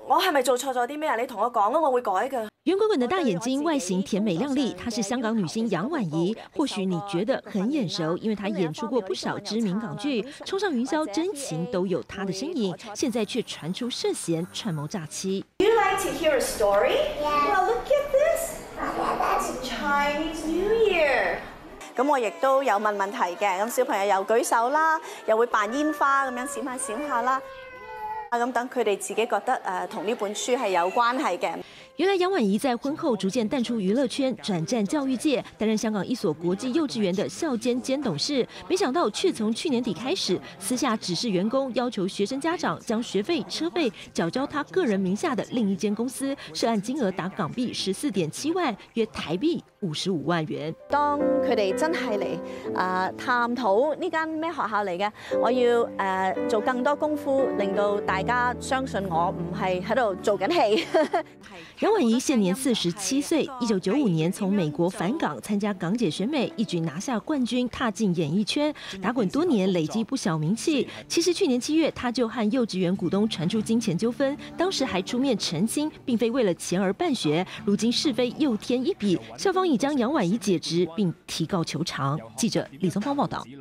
我係咪做錯咗啲咩啊？你同我講啊，我會改㗎。 圆滚滚的大眼睛，外形甜美靓丽，她是香港女星杨婉仪。或许你觉得很眼熟，因为她演出过不少知名港剧，《冲上云霄》《真情》都有她的身影。现在却传出涉嫌串谋诈欺。 You like to hear a story? Yeah. Well, look at this. That's Chinese New Year. 咁我亦都有問問題嘅，咁小朋友又舉手啦，又會扮煙花咁樣閃下閃下啦。咁等佢哋自己覺得同呢本書係有關係嘅。 原来杨婉仪在婚后逐渐淡出娱乐圈，转战教育界，担任香港一所国际幼稚园的校监兼董事。没想到却从去年底开始，私下指示员工，要求学生家长将学费、车费缴交他个人名下的另一间公司，涉案金額達港幣14.7萬，約台幣55萬元。 當佢哋真係嚟探討呢間咩學校嚟嘅，我要做更多功夫，令到大家相信我唔係喺度做緊戲。 杨婉仪现年47岁，1995年从美国返港参加港姐选美，一举拿下冠军，踏进演艺圈，打滚多年，累积不小名气。其实去年7月，她就和幼稚园股东传出金钱纠纷，当时还出面澄清，并非为了钱而办学。如今是非又添一笔，校方已将杨婉仪解职，并提告求偿。记者李宗芳报道。